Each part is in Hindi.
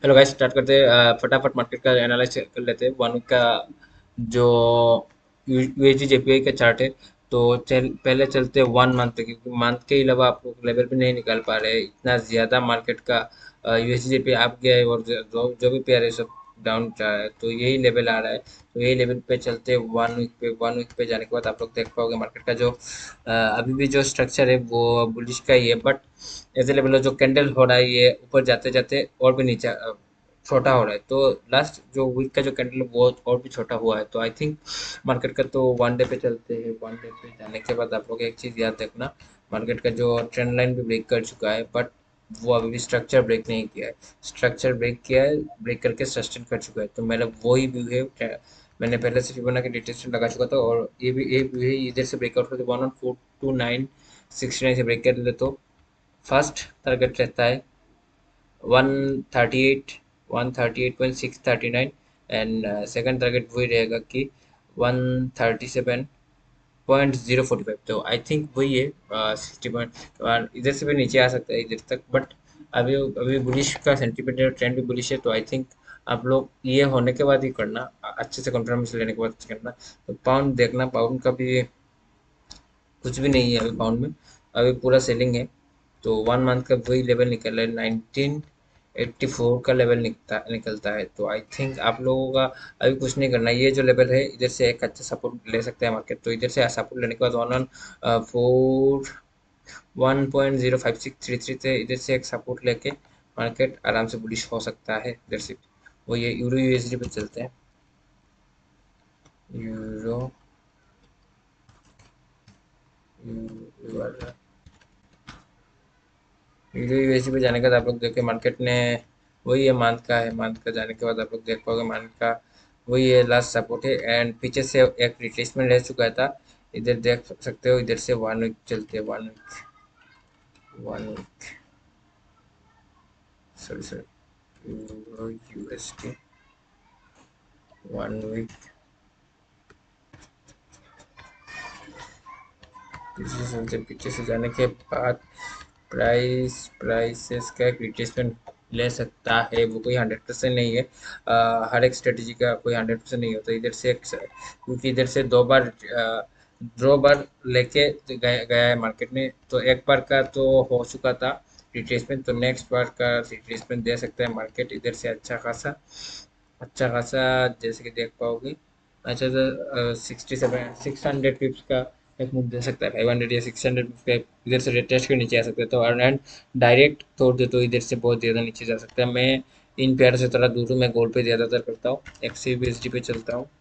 हेलो गाइस, स्टार्ट करते हैं। फटाफट मार्केट का एनालाइज कर लेते हैं। 1 वीक का जो यूएसडी जेपीआई का चार्ट है, तो पहले चलते हैं 1 मंथ पे, क्योंकि मंथ के अलावा आप लोग लेवल भी नहीं निकाल पा रहे हैं। इतना ज़्यादा मार्केट का यूएसडी जेपीआई आप गया है, और जो भी पेयर है सब डाउन जा रहा है। तो यही लेवल आ रहा है, तो यही लेवल पे चलते हैं 1 वीक पे। 1 वीक पे जाने के बाद आप लोग देख पाओगे मार्केट का जो अभी भी जो स्ट्रक्चर है वो बुलिश का ही है, बट ऐसे लेवल जो कैंडल हो रहा है ये ऊपर जाते जाते और भी नीचे छोटा हो रहा है। तो लास्ट जो वीक का जो कैंडल है वो और भी छोटा हुआ है। तो आई थिंक मार्केट का तो 1 डे पे चलते हैं। 1 डे पे जाने के बाद आप लोग एक चीज़ याद रखना, मार्केट का जो ट्रेंड लाइन भी ब्रेक कर चुका है, बट वो अभी भी स्ट्रक्चर ब्रेक नहीं किया है। स्ट्रक्चर ब्रेक किया है, ब्रेक करके सस्टेन कर चुका है। तो मेरा वही व्यू है। मैंने पहले से बना के डिटेक्शन लगा चुका था, और ये व्यू है। इधर से ब्रेकआउट करके 1 4 2 9 69 से ब्रेक कर ले तो फर्स्ट टारगेट रहता है 138, 138.639, एंड सेकंड टारगेट वही रहेगा कि 137.045। तो आई थिंक वही है 60 पॉइंट। इधर से भी नीचे आ सकता है इधर तक, बट अभी अभी बुलिश का सेंटीमेंट ट्रेंड भी बुलिश है। तो आई थिंक आप लोग ये होने के बाद ही करना, अच्छे से कंफर्मेशन लेने के बाद करना। तो पाउंड देखना, पाउंड का भी कुछ भी नहीं है अभी पाउंड में, अभी पूरा सेलिंग है। तो 1 मंथ का वही लेवल निकल रहा है, 1984 का लेवल निकलता है। तो आई थिंक आप लोगों का अभी कुछ नहीं करना। ये जो लेवल है, इधर से एक अच्छा सपोर्ट ले सकते हैं मार्केट। तो इधर से सपोर्ट लेने के बाद 1.05633 से इधर से एक सपोर्ट लेके मार्केट आराम से बुलिश हो सकता है। इधर से वो ये यूरो यूएसडी पे चलते हैं। यूरो यूरो यूएसडी पे जाने के बाद आप लोग देखे मार्केट ने वही है, मंथ का है। मंथ का जाने के बाद आप लोग देख पाओगे मंथ का वही है, लास्ट सपोर्ट है। एंड पीछे से एक रिट्रेसमेंट रह चुका था, इधर देख सकते हो। इधर से 1 वीक चलते हैं। 1 week, 1 week, sorry sorry, euro USD 1 week. पीछे से जाने के बाद प्राइसेस का एक रिट्रेसमेंट ले सकता है। वो कोई 100% नहीं है। हर एक स्ट्रेटजी का कोई 100% नहीं होता। इधर से क्योंकि इधर से दो बार लेके गया है मार्केट में, तो एक बार का तो हो चुका था रिट्रेसमेंट। तो नेक्स्ट बार का रिट्रेसमेंट दे सकता है मार्केट इधर से अच्छा खासा, जैसे कि देख पाओगे। अच्छा, तो 600 पिप्स का एक मूव दे सकता है। 500 या 600 पिप्स का इधर से टेस्ट के नीचे आ सकता है। तो एंड डायरेक्ट तोड़ दे तो इधर से बहुत ज़्यादा नीचे जा सकता है। मैं इन पेयर से थोड़ा दूर हूँ, मैं गोल्ड पे ज़्यादातर करता हूँ, XCBSD पे चलता हूँ।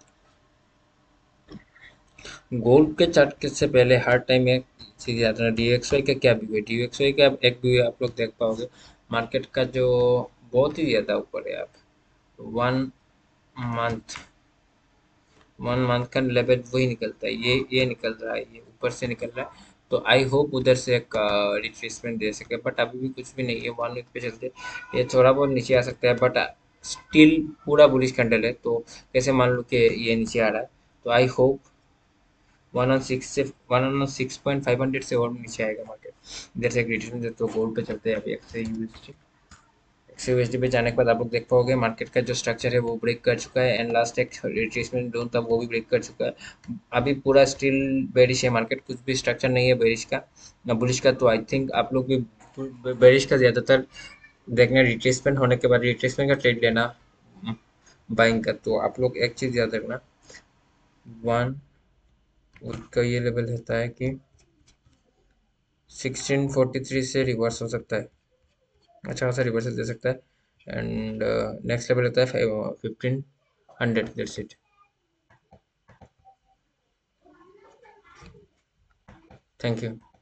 गोल्ड के चार्ट के से पहले हर टाइम एक चीज़ याद रखना, DXY का क्या व्यू है। DXY का एक व्यू है, आप लोग देख पाओगे मार्केट का जो बहुत ही ज़्यादा ऊपर है। आप 1 मंथ 1 मंथ का लेवल वही निकलता है, ये निकल रहा है, ये ऊपर से निकल रहा है। तो आई होप उधर से एक रिट्रेसमेंट दे सके, बट अभी भी कुछ भी नहीं है। 1 वीक पे चलते ये थोड़ा बहुत नीचे आ सकता है, बट स्टिल पूरा बुलिश कैंडल है। तो कैसे मान लो कि ये नीचे आ रहा है, तो आई होप 116.500 से और नीचे आएगा मार्केट। इधर से एक रिट्रेसमेंट दे तो गोल्ड पे चलते हैं। अभी XUSD पे जाने के बाद आप लोग देख पाओगे मार्केट का जो स्ट्रक्चर है वो ब्रेक कर चुका है, एंड लास्ट एक रिट्रेसमेंट जोन था वो भी ब्रेक कर चुका है। अभी पूरा स्टिल बेरिश है मार्केट, कुछ भी स्ट्रक्चर नहीं है बेरिश का ना बुलिश का। तो आई थिंक आप लोग भी बेरिश का ज़्यादातर देखना, रिट्रेसमेंट होने के बाद रिट्रेसमेंट का ट्रेड लेना बाइंग का। तो आप लोग एक चीज़ याद रखना, 1 वीक का ये लेवल रहता है कि 1643 से रिवर्स हो सकता है, अच्छा खासा रिवर्सल दे सकता है। एंड नेक्स्ट लेवल होता है 1500। That's it. Thank you.